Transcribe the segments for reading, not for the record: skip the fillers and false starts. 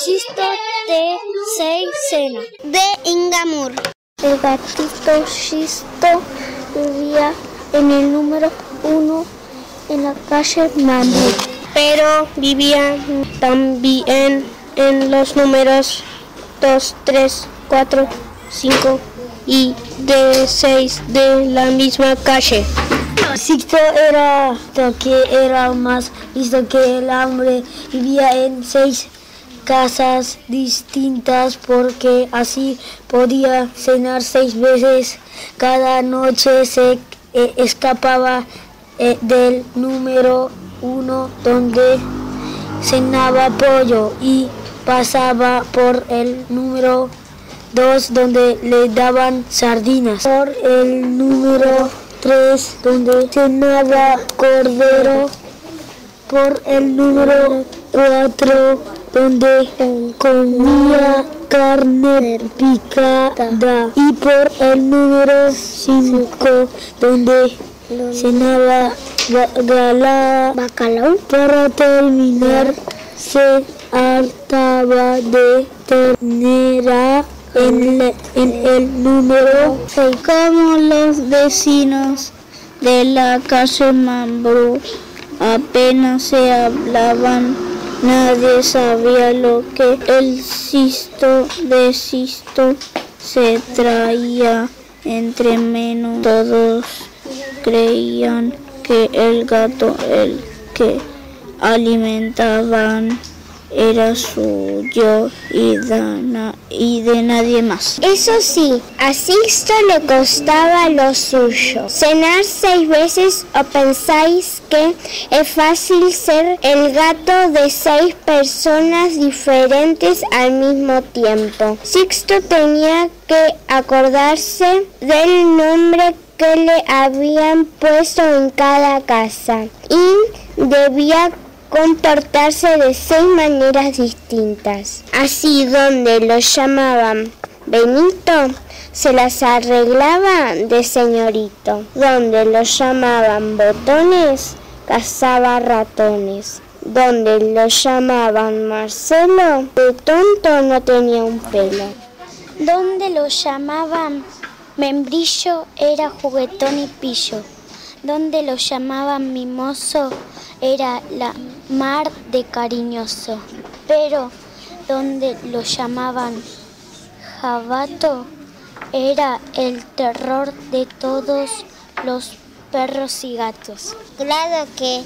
Sixto de Cesena. De Ingamur. El gatito Sixto vivía en el número 1 en la calle Mambrú. Pero vivía también en los números 2, 3, 4, 5 y de 6 de la misma calle. Sixto era más listo que el hambre. Vivía en 6 casas distintas porque así podía cenar 6 veces. Cada noche se escapaba del número 1 donde cenaba pollo y pasaba por el número 2 donde le daban sardinas, por el número 3 donde cenaba cordero, por el número 4 donde comía carne picada y por el número 5 donde cenaba bacalao. Para terminar se hartaba de ternera en el número 6. Como los vecinos de la calle Mambrú apenas se hablaban, nadie sabía lo que el Sixto de Sixto se traía entre manos. Todos creían que el gato, el que alimentaban, era suyo y de nadie más. Eso sí, a Sixto le costaba lo suyo. Cenar 6 veces, ¿o pensáis que es fácil ser el gato de 6 personas diferentes al mismo tiempo? Sixto tenía que acordarse del nombre que le habían puesto en cada casa y debía comportarse de 6 maneras distintas. Así, donde lo llamaban Benito, se las arreglaba de señorito. Donde lo llamaban Botones, cazaba ratones. Donde lo llamaban Marcelo, de tonto no tenía un pelo. Donde lo llamaban Membrillo, era juguetón y pillo. Donde lo llamaban Mimoso, era la mar de cariñoso. Pero donde lo llamaban Jabato, era el terror de todos los perros y gatos. Claro que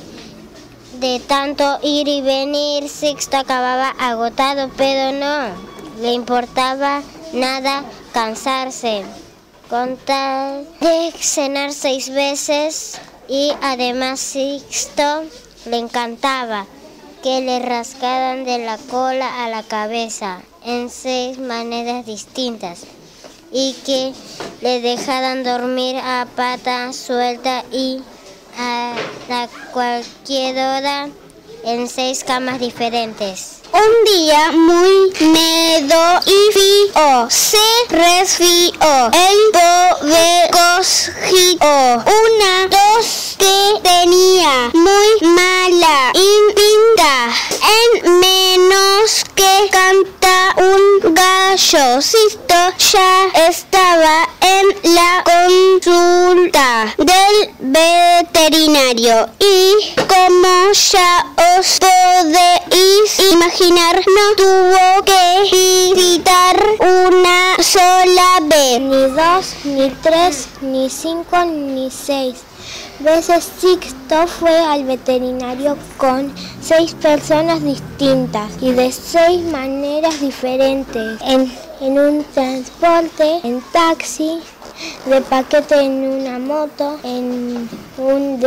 de tanto ir y venir, Sixto acababa agotado, pero no le importaba nada cansarse, con tal de cenar 6 veces. Y además Sixto le encantaba que le rascaran de la cola a la cabeza en 6 maneras distintas y que le dejaran dormir a pata suelta y a cualquier hora en 6 camas diferentes. Un día muy medo y fío, se resfrió el pobre cosito. Una tos que tenía muy mala pinta, en menos que canta un gallo. Sixto ya estaba en la consulta del veterinario y, como ya os podéis imaginar, no tuvo que visitar una sola vez. Ni 2, ni 3, ni 5, ni 6 veces Sixto fue al veterinario con 6 personas distintas y de 6 maneras diferentes. En un transporte, en taxi, de paquete en una moto, en un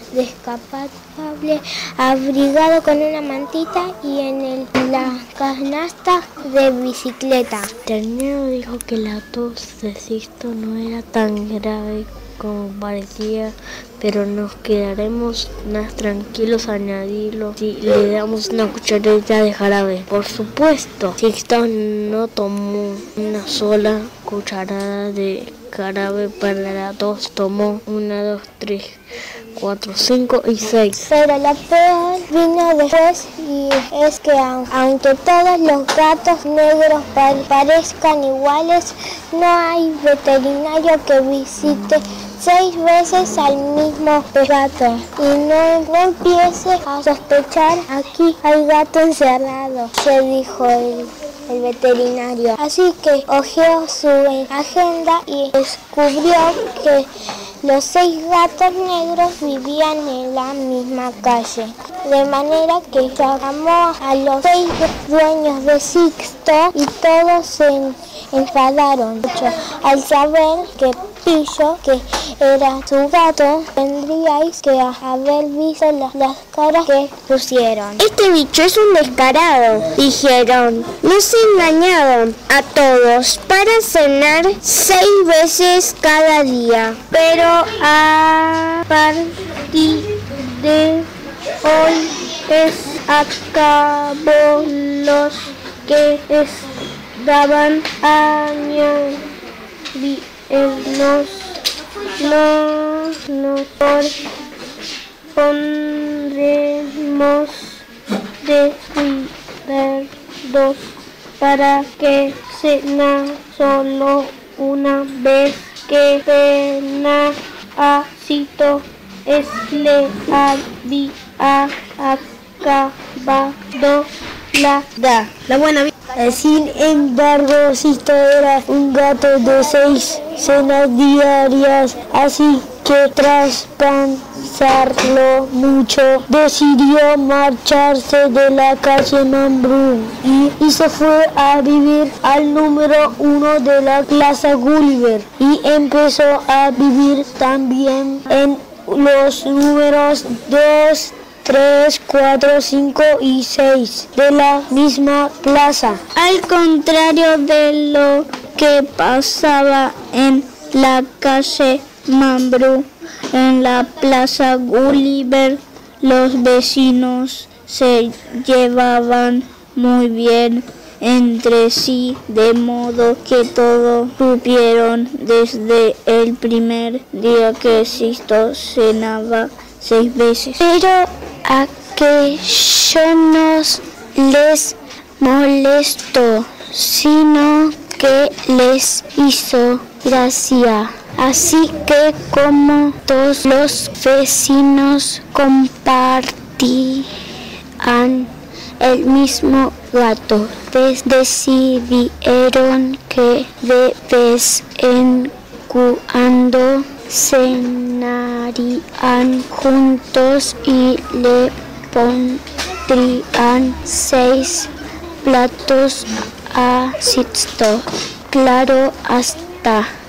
descapotable abrigado con una mantita y en la canasta de bicicleta. El ternero dijo que la tos de Sixto no era tan grave como parecía, pero nos quedaremos más tranquilos al añadirlo si le damos una cucharadita de jarabe. Por supuesto, Sixto no tomó una sola cucharada de jarabe para la tos tomó 1, 2, 3, 4, 5 y 6. Pero la peor vino después y es que aunque todos los gatos negros parezcan iguales, no hay veterinario que visite 6 veces al mismo gato y no empiece a sospechar, aquí hay gato encerrado, se dijo el veterinario. Así que hojeó su agenda y descubrió que los 6 gatos negros vivían en la misma calle. De manera que llamó a los 6 dueños de Sixto y todos se enfadaron mucho al saber que Pillo, que era su gato, tendríais que haber visto las caras que pusieron. Este bicho es un descarado, dijeron. Nos engañaron a todos para cenar 6 veces cada día. Pero a partir de hoy acabó los que daban nos pondremos de cuidados para que cena solo una vez que cena Cito le había acabado la buena vida. Sin embargo, Sixto era un gato de 6 cenas diarias, así que tras pensarlo mucho, decidió marcharse de la calle Mambrú y se fue a vivir al número 1 de la Plaza Gulliver y empezó a vivir también en los números 2, 3, 4, 5 y 6 de la misma plaza. Al contrario de lo que pasaba en la calle Mambrú, en la plaza Gulliver, los vecinos se llevaban muy bien entre sí, de modo que todos supieron desde el primer día que Sixto cenaba 6 veces. Pero aquello no les molestó, sino que les hizo gracia. Así que como todos los vecinos compartían el mismo gato, decidieron que de vez en cuando cenarían juntos y le pondrían 6 platos a Sixto. Claro, hasta